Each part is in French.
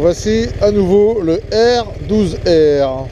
Voici à nouveau le R12R.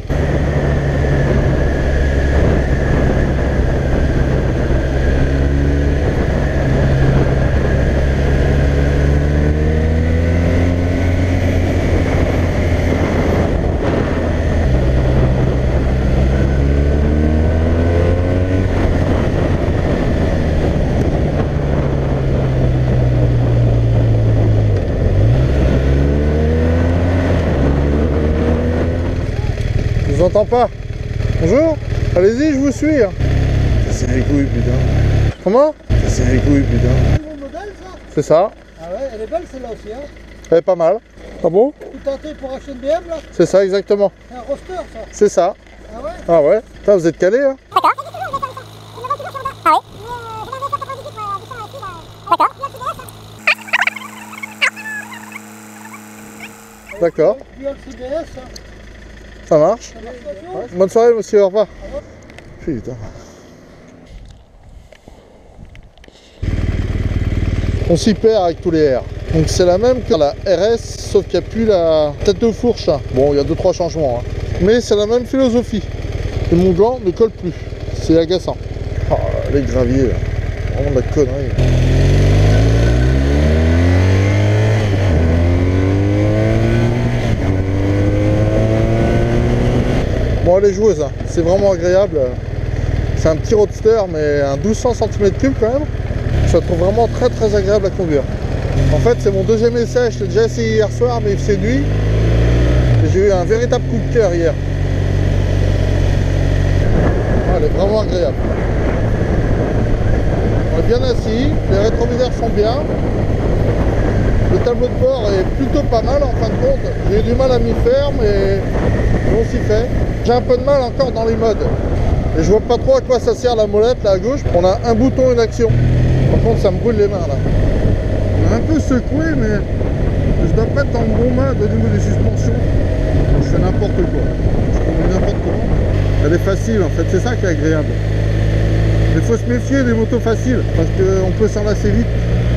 Je vous entends pas. Bonjour. Allez-y, je vous suis. C'est les couilles, putain. Comment? C'est les couilles, putain. C'est mon modèle, ça? C'est ça. Ah ouais, elle est belle celle-là aussi, hein? Elle est pas mal. Ah bon? Tu tentais pour acheter une BM, là? C'est ça, exactement. C'est un roster, ça? C'est ça. Ah ouais? Ah ouais. Putain, vous êtes calé, hein? D'accord. Dual CBS, ça. Ça marche. Ça marche pas, tu vois? Bonne soirée, monsieur. Au revoir. Putain. On s'y perd avec tous les R. Donc c'est la même que la RS, sauf qu'il n'y a plus la tête de fourche. Bon, il y a 2-3 changements, hein. Mais c'est la même philosophie. Et mon gland ne colle plus. C'est agaçant. Oh, les graviers, là. Vraiment de la connerie. Bon, elle est joueuse, hein. C'est vraiment agréable. C'est un petit roadster, mais un 1200 cm3 quand même. Je la trouve vraiment très très agréable à conduire. En fait, c'est mon deuxième essai. Je l'ai déjà essayé hier soir, mais il faisait nuit. Et j'ai eu un véritable coup de cœur hier. Ah, elle est vraiment agréable. On est bien assis, les rétroviseurs sont bien. Le tableau de bord est plutôt pas mal en fin de compte. J'ai eu du mal à m'y faire, mais on s'y fait. J'ai un peu de mal encore dans les modes. Et je vois pas trop à quoi ça sert la molette là à gauche. On a un bouton, une action. Par contre, ça me brûle les mains là. On est un peu secoué, mais je dois pas être dans le bon mode au niveau des suspensions. Donc, je fais n'importe quoi. Je conduis n'importe comment. Elle est facile en fait, c'est ça qui est agréable. Mais il faut se méfier des motos faciles parce qu'on peut s'en lasser vite.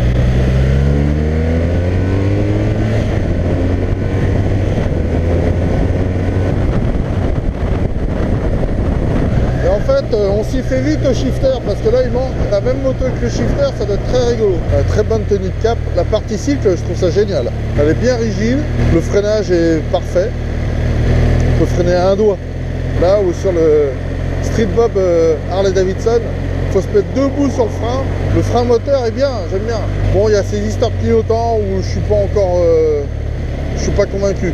Et en fait, on s'y fait vite au shifter parce que là il manque la même moto que le shifter, ça doit être très rigolo. Très bonne tenue de cap. La partie cycle, je trouve ça génial. Elle est bien rigide, le freinage est parfait. On peut freiner à un doigt. Là où sur le Street Bob Harley Davidson, il faut se mettre debout sur le frein. Le frein moteur est bien, j'aime bien. Bon, il y a ces histoires de clignotants où je suis pas encore, je suis pas convaincu.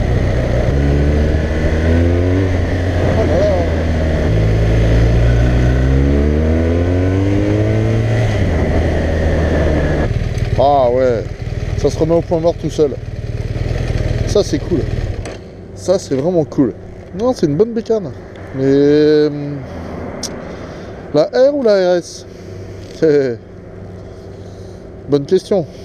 Ah ouais, ça se remet au point mort tout seul. Ça c'est cool. Ça c'est vraiment cool. Non, c'est une bonne bécane. Mais la R ou la RS? Bonne question.